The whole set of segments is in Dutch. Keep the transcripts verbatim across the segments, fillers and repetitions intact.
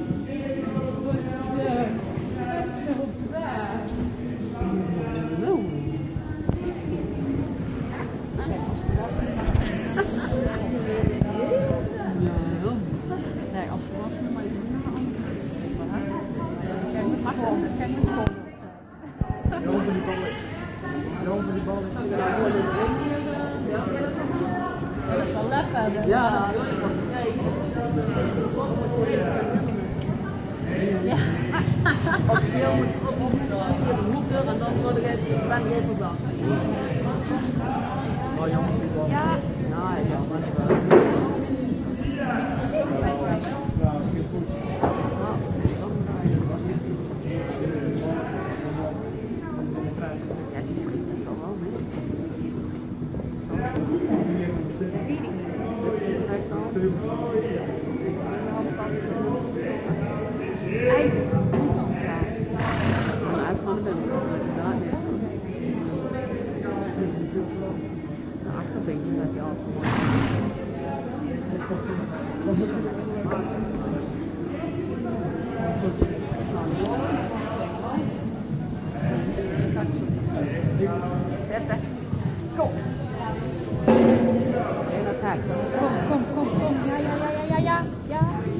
Dat is wel lekker. Ja. Ja. Officieel moet ik ook via de hoeken en dan word ik even ben ik even dag. Oh jammer. Ja. Nou ja, maar de achterbeentje dat je al zo Zet kom. Kom, kom, kom, kom. Ja, ja, ja, ja, ja, ja.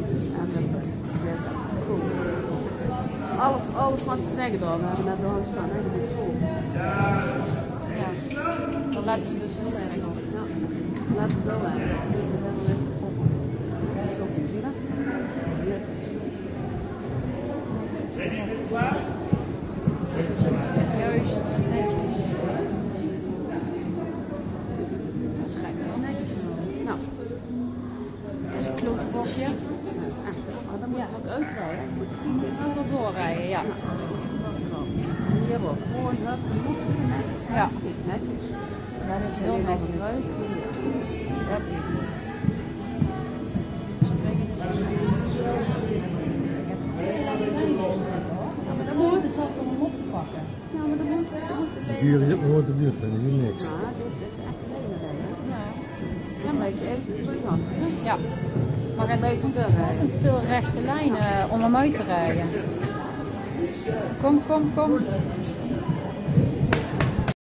Alles, alles wat ze zeggen daar, we hebben net daar staan, hè, dat is zo. Ja. Dan laten ze dus heel erg op. Ja, laten ze wel erg. Dus ze hebben net gekomen. Zo, zie je dat? Zit. Zijn jullie klaar? Juist, netjes. Dat schijnt wel netjes. Nou, dat is een klote bokje. Maar dan moet je ook uitrijden. Je moet wel wat doorrijden, ja. Hier wel voor, hup, dan moet ze netjes. Ja. Netjes. Ja, dat is heel netjes. Ja. Ja, maar dan moet het wel om hem op te pakken. Ja, maar dan moet het. Hier is het nooit de buurt en hier niks. Ja, dit is echt hele rijden. Ja. Ja, maar ik even voor Ja. Maar het heeft ontzettend veel rechte lijnen om hem uit te rijden. Kom, kom, kom.